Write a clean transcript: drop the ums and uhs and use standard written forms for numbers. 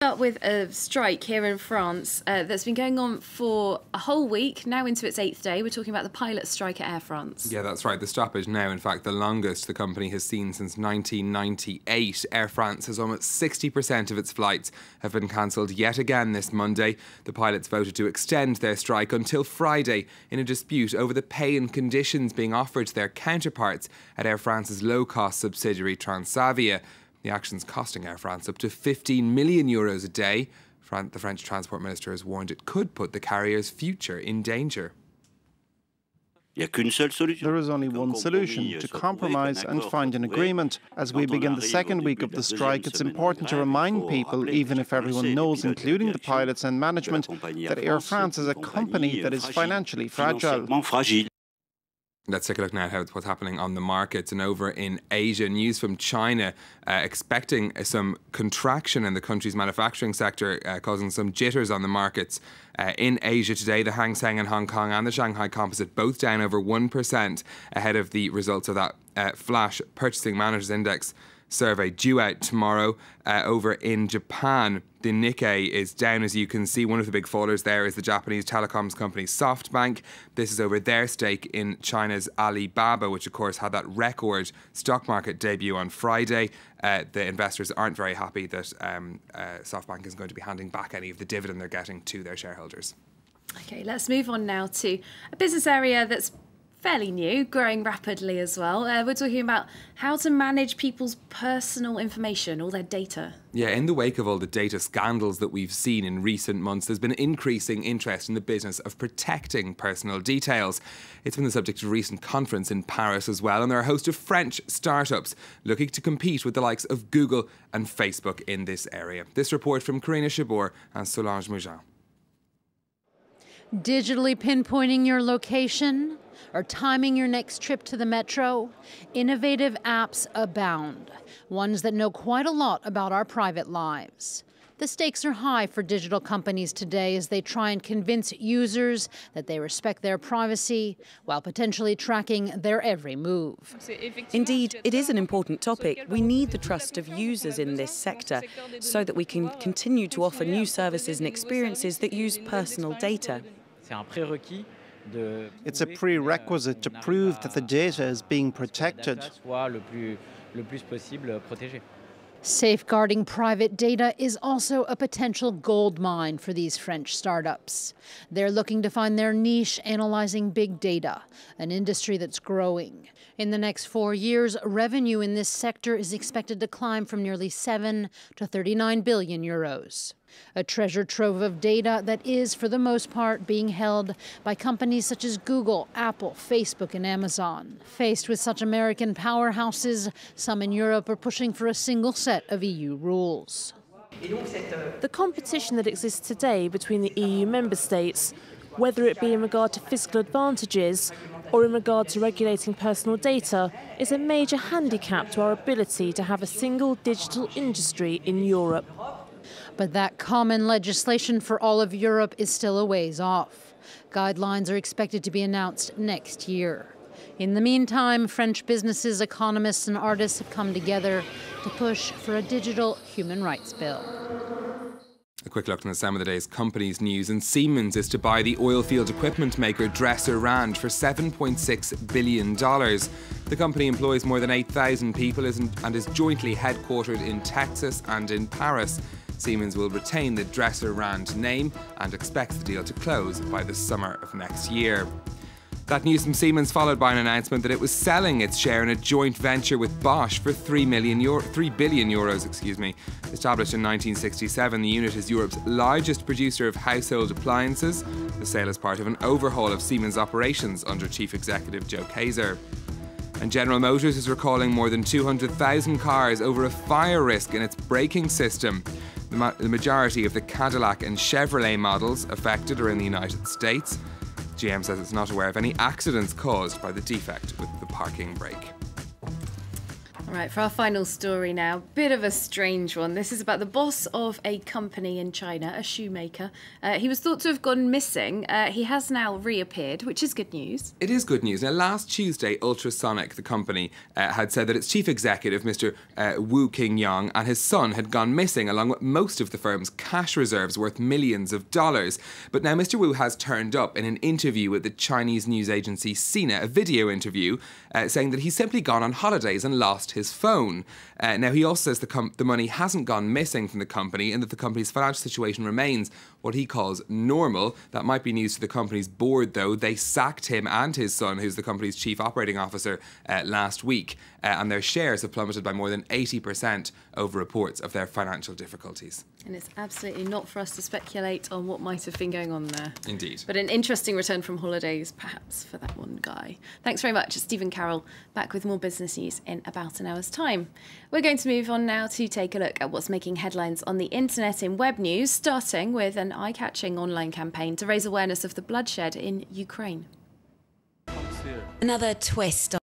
Start with a strike here in France that's been going on for a whole week, now into its 8th day. We're talking about the pilot strike at Air France. Yeah, that's right. The stoppage now, in fact, the longest the company has seen since 1998. Air France has almost 60% of its flights have been cancelled yet again this Monday. The pilots voted to extend their strike until Friday in a dispute over the pay and conditions being offered to their counterparts at Air France's low-cost subsidiary Transavia. The action's costing Air France up to €15 million a day. The French Transport Minister has warned it could put the carrier's future in danger. There is only one solution: to compromise and find an agreement. As we begin the second week of the strike, it's important to remind people, even if everyone knows, including the pilots and management, that Air France is a company that is financially fragile. Let's take a look now at what's happening on the markets. And over in Asia, news from China expecting some contraction in the country's manufacturing sector, causing some jitters on the markets. In Asia today, the Hang Seng in Hong Kong and the Shanghai Composite both down over 1% ahead of the results of that flash Purchasing Managers Index survey due out tomorrow. Over in Japan, the Nikkei is down, as you can see. One of the big fallers there is the Japanese telecoms company SoftBank. This is over their stake in China's Alibaba, which of course had that record stock market debut on Friday. The investors aren't very happy that SoftBank is going to be handing back any of the dividend they're getting to their shareholders. Okay, let's move on now to a business area that's fairly new, growing rapidly as well. We're talking about how to manage people's personal information, all their data. Yeah, in the wake of all the data scandals that we've seen in recent months, there's been increasing interest in the business of protecting personal details. It's been the subject of a recent conference in Paris as well, and there are a host of French startups looking to compete with the likes of Google and Facebook in this area. This report from Karina Chabot and Solange Mougin. Digitally pinpointing your location or timing your next trip to the metro, innovative apps abound, ones that know quite a lot about our private lives. The stakes are high for digital companies today as they try and convince users that they respect their privacy while potentially tracking their every move. Indeed, it is an important topic. We need the trust of users in this sector so that we can continue to offer new services and experiences that use personal data. It's a prerequisite to prove that the data is being protected. Safeguarding private data is also a potential gold mine for these French startups. They're looking to find their niche analyzing big data, an industry that's growing. In the next 4 years, revenue in this sector is expected to climb from nearly 7 to 39 billion euros. A treasure trove of data that is, for the most part, being held by companies such as Google, Apple, Facebook, and Amazon. Faced with such American powerhouses, some in Europe are pushing for a single set of EU rules. The competition that exists today between the EU member states, whether it be in regard to fiscal advantages or in regard to regulating personal data, is a major handicap to our ability to have a single digital industry in Europe. But that common legislation for all of Europe is still a ways off. Guidelines are expected to be announced next year. In the meantime, French businesses, economists, and artists have come together to push for a digital human rights bill. A quick look at some of the day's companies news, and Siemens is to buy the oilfield equipment maker Dresser-Rand for $7.6 billion. The company employs more than 8,000 people and is jointly headquartered in Texas and in Paris. Siemens will retain the Dresser-Rand name and expects the deal to close by the summer of next year. That news from Siemens followed by an announcement that it was selling its share in a joint venture with Bosch for €3 billion. Established in 1967, the unit is Europe's largest producer of household appliances. The sale is part of an overhaul of Siemens operations under Chief Executive Joe Kaeser. And General Motors is recalling more than 200,000 cars over a fire risk in its braking system. The majority of the Cadillac and Chevrolet models affected are in the United States. GM says it's not aware of any accidents caused by the defect with the parking brake. Right, for our final story now, bit of a strange one. This is about the boss of a company in China, a shoemaker. He was thought to have gone missing. He has now reappeared, which is good news. It is good news. Now, last Tuesday, Ultrasonic, the company, had said that its chief executive, Mr. Wu Qingyang, and his son had gone missing, along with most of the firm's cash reserves worth millions of dollars. But now Mr. Wu has turned up in an interview with the Chinese news agency Sina, a video interview, saying that he's simply gone on holidays and lost his phone. Now, he also says the money hasn't gone missing from the company and that the company's financial situation remains what he calls normal. That might be news to the company's board, though. They sacked him and his son, who's the company's chief operating officer, last week, and their shares have plummeted by more than 80% over reports of their financial difficulties. And it's absolutely not for us to speculate on what might have been going on there. Indeed. But an interesting return from holidays, perhaps, for that one guy. Thanks very much, Stephen Carroll. Back with more business news in about an hour's time. We're going to move on now to take a look at what's making headlines on the internet in web news, starting with an eye-catching online campaign to raise awareness of the bloodshed in Ukraine. Another twist